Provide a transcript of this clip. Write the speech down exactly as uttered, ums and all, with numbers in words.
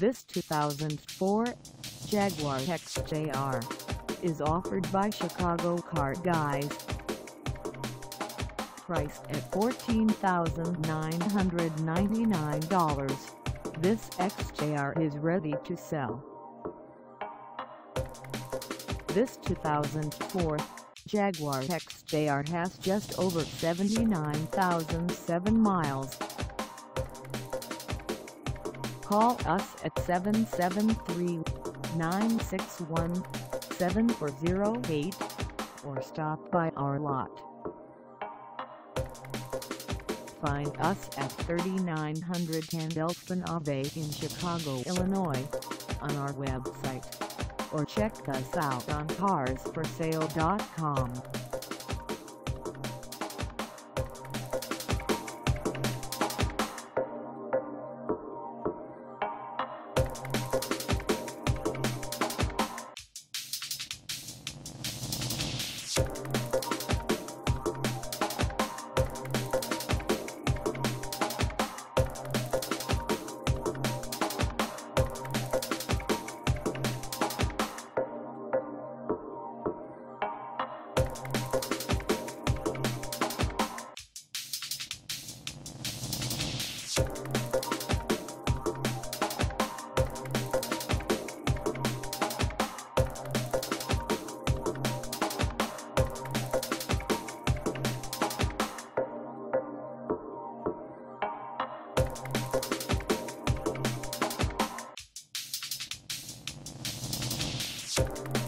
This two thousand four Jaguar X J R is offered by Chicago Car Guys. Priced at fourteen thousand nine hundred ninety-nine dollars, this X J R is ready to sell. This two thousand four Jaguar X J R has just over seventy-nine thousand seven miles. Call us at seven seven three, nine six one, seven four zero eight or stop by our lot. Find us at thirty-nine ten Elston Ave in Chicago, Illinois, on our website, or check us out on cars for sale dot com. You